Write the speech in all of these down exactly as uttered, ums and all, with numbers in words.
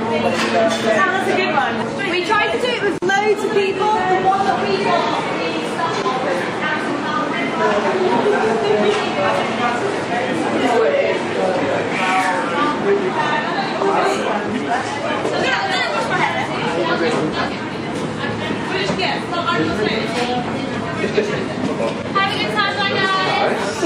That was a good one. We tried to do it with loads of people. The one that we got have a good time, bye guys.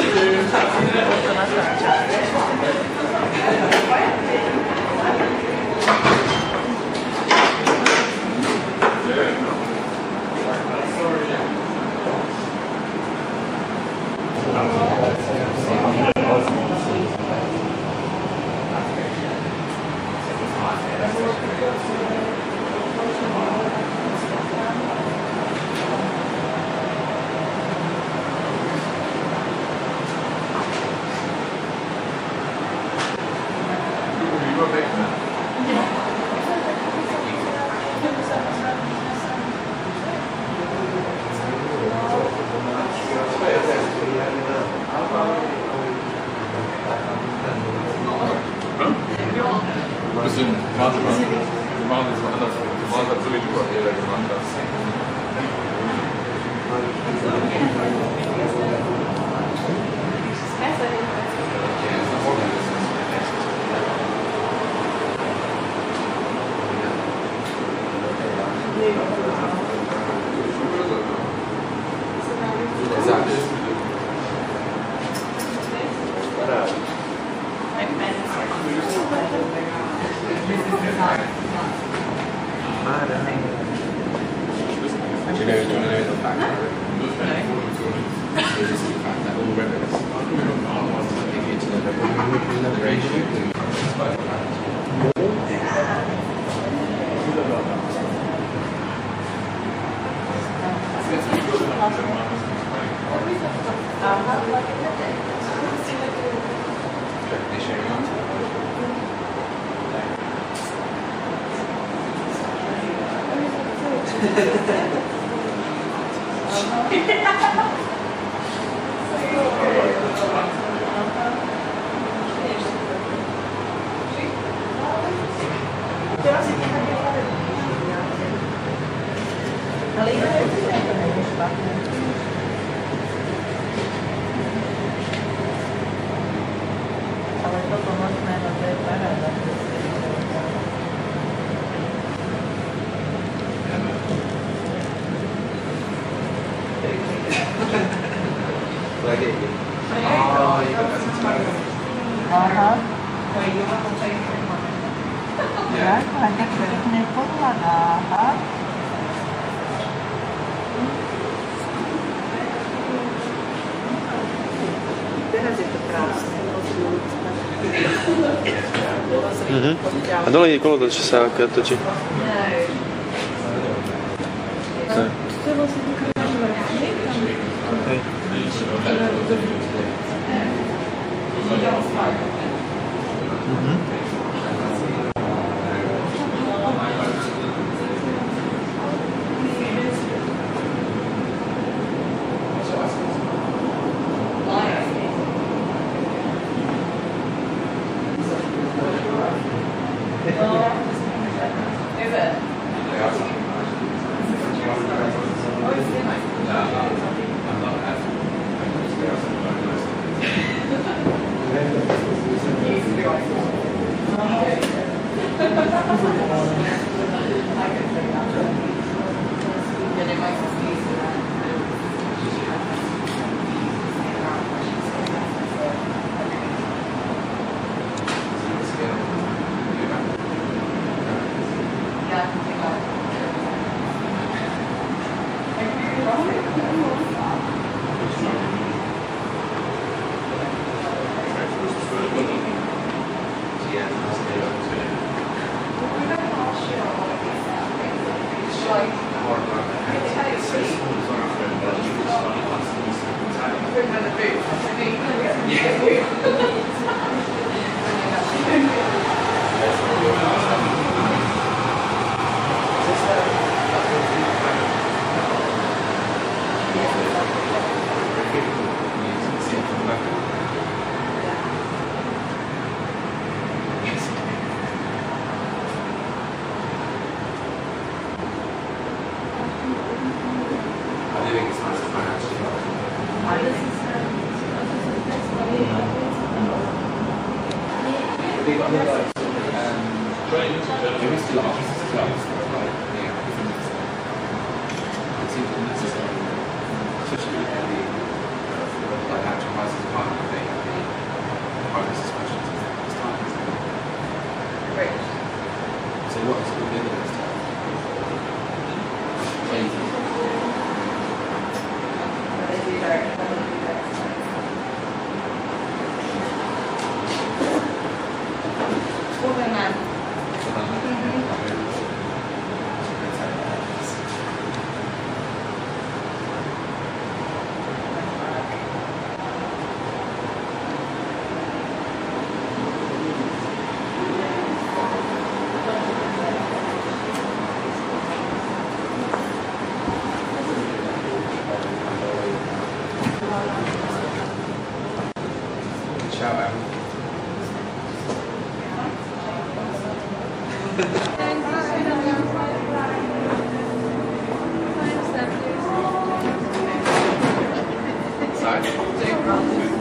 Bisschen, warte mal, wir machen das mal anders. Wir machen das so wie du hier gemacht hast. Mhm. A dole je kolo točí sa, keď točí. Tak. Hej. Mhm. Maybe it's too long. It's too long. Yeah. It seems unnecessary, especially with the like actual houses part of the harvest specialty this time. Rich. So what is the middle of this time? Lazy. They do very woman man. Shout out. Sorry.